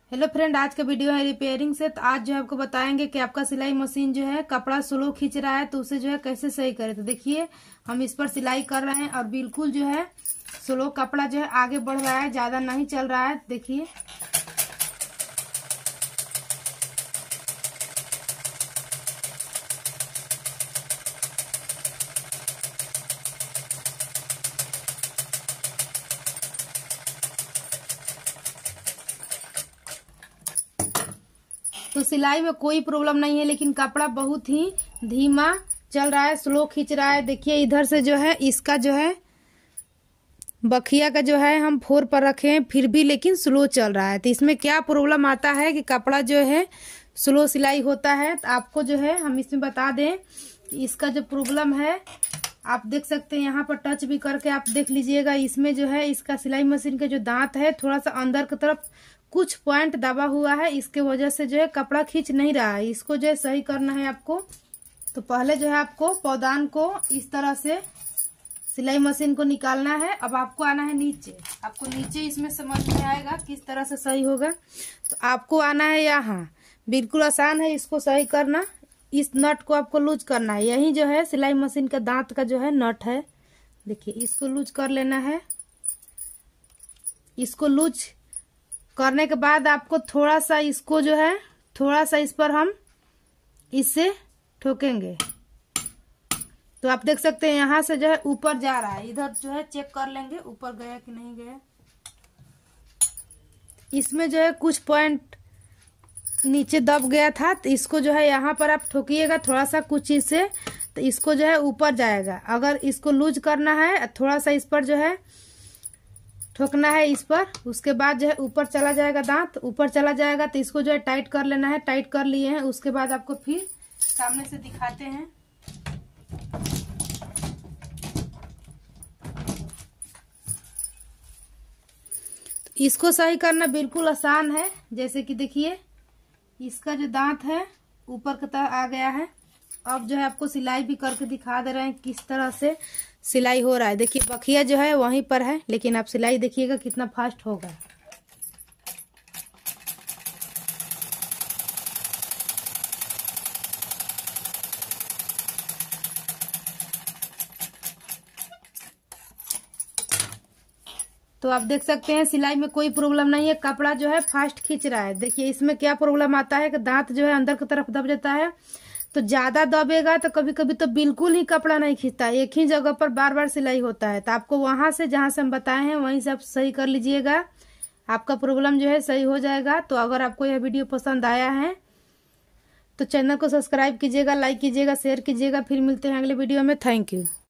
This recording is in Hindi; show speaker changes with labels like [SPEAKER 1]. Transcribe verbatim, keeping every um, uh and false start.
[SPEAKER 1] हेलो फ्रेंड, आज का वीडियो है रिपेयरिंग से। तो आज जो है आपको बताएंगे कि आपका सिलाई मशीन जो है कपड़ा स्लो खींच रहा है तो उसे जो है कैसे सही करें। तो देखिए, हम इस पर सिलाई कर रहे हैं और बिल्कुल जो है स्लो कपड़ा जो है आगे बढ़ रहा है, ज्यादा नहीं चल रहा है। देखिए, तो सिलाई में कोई प्रॉब्लम नहीं है, लेकिन कपड़ा बहुत ही धीमा चल रहा है, स्लो खींच रहा है। देखिए, इधर से जो है इसका जो है बखिया का जो है हम फोर पर रखे हैं, फिर भी लेकिन स्लो चल रहा है। तो इसमें क्या प्रॉब्लम आता है कि कपड़ा जो है स्लो सिलाई होता है। तो आपको जो है हम इसमें बता दें कि इसका जो प्रॉब्लम है, आप देख सकते हैं, यहाँ पर टच भी करके आप देख लीजिएगा। इसमें जो है इसका सिलाई मशीन के जो दांत है थोड़ा सा अंदर की तरफ कुछ पॉइंट दबा हुआ है, इसके वजह से जो है कपड़ा खींच नहीं रहा है। इसको जो है सही करना है आपको। तो पहले जो है आपको पौधान को इस तरह से सिलाई मशीन को निकालना है। अब आपको आना है नीचे, आपको नीचे इसमें समझ में आएगा किस तरह से सही होगा। तो आपको आना है यहाँ, बिल्कुल आसान है इसको सही करना। इस नट को आपको लूज करना है, यही जो है सिलाई मशीन का दांत का जो है नट है। देखिए, इसको लूज कर लेना है। इसको लूज करने के बाद आपको थोड़ा सा इसको जो है थोड़ा सा इस पर हम इससे ठोकेंगे। तो आप देख सकते हैं यहाँ से जो है ऊपर जा रहा है, इधर जो है चेक कर लेंगे ऊपर गया कि नहीं गया। इसमें जो है कुछ पॉइंट नीचे दब गया था, तो इसको जो है यहाँ पर आप ठोकिएगा थोड़ा सा कुछ चीज से, तो इसको जो है ऊपर जाएगा। अगर इसको लूज करना है, थोड़ा सा इस पर जो है ठोकना है इस पर, उसके बाद जो है ऊपर चला जाएगा दांत, ऊपर चला जाएगा। तो इसको जो है टाइट कर लेना है। टाइट कर लिए हैं, उसके बाद आपको फिर सामने से दिखाते हैं। तो इसको सही करना बिल्कुल आसान है। जैसे कि देखिए, इसका जो दांत है ऊपर की तरफ आ गया है। अब जो है आपको सिलाई भी करके दिखा दे रहे हैं किस तरह से सिलाई हो रहा है। देखिए, बखिया जो है वहीं पर है, लेकिन आप सिलाई देखिएगा कितना फास्ट होगा। तो आप देख सकते हैं सिलाई में कोई प्रॉब्लम नहीं है, कपड़ा जो है फास्ट खींच रहा है। देखिए, इसमें क्या प्रॉब्लम आता है कि दांत जो है अंदर की तरफ दब जाता है। तो ज्यादा दबेगा तो कभी कभी तो बिल्कुल ही कपड़ा नहीं खींचता, एक ही जगह पर बार बार सिलाई होता है। तो आपको वहां से जहां से हम बताए हैं वहीं से आप सही कर लीजिएगा, आपका प्रॉब्लम जो है सही हो जाएगा। तो अगर आपको यह वीडियो पसंद आया है तो चैनल को सब्सक्राइब कीजिएगा, लाइक कीजिएगा, शेयर कीजिएगा। फिर मिलते हैं अगले वीडियो में। Thank you.